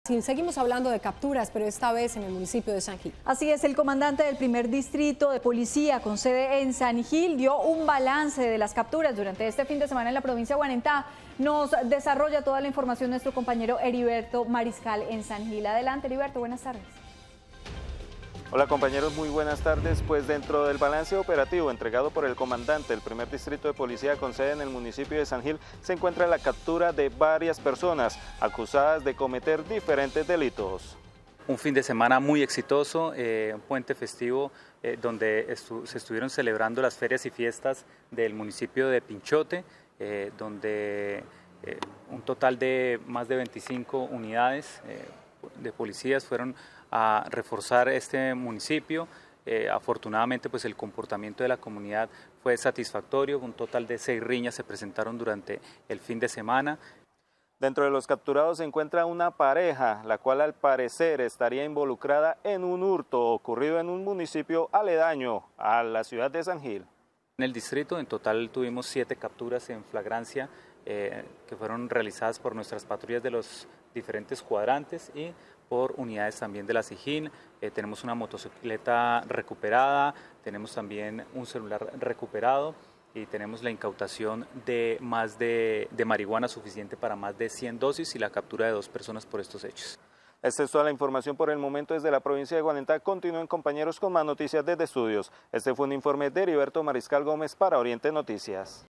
Sí, seguimos hablando de capturas, pero esta vez en el municipio de San Gil. Así es, el comandante del primer distrito de policía con sede en San Gil dio un balance de las capturas durante este fin de semana en la provincia de Guanentá. Nos desarrolla toda la información nuestro compañero Heriberto Mariscal en San Gil. Adelante, Heriberto, buenas tardes. Hola compañeros, muy buenas tardes. Pues dentro del balance operativo entregado por el comandante del primer distrito de policía con sede en el municipio de San Gil se encuentra la captura de varias personas acusadas de cometer diferentes delitos. Un fin de semana muy exitoso, un puente festivo donde se estuvieron celebrando las ferias y fiestas del municipio de Pinchote, donde un total de más de 25 unidades de policías fueron a reforzar este municipio. Afortunadamente pues el comportamiento de la comunidad fue satisfactorio, un total de 6 riñas se presentaron durante el fin de semana. Dentro de los capturados se encuentra una pareja, la cual al parecer estaría involucrada en un hurto ocurrido en un municipio aledaño a la ciudad de San Gil. En el distrito en total tuvimos 7 capturas en flagrancia que fueron realizadas por nuestras patrullas de los diferentes cuadrantes y por unidades también de la SIJIN. Tenemos una motocicleta recuperada, tenemos también un celular recuperado y tenemos la incautación de marihuana suficiente para más de 100 dosis y la captura de 2 personas por estos hechos. Esta es toda la información por el momento desde la provincia de Guanentá. Continúen compañeros con más noticias desde estudios. Este fue un informe de Heriberto Mariscal Gómez para Oriente Noticias.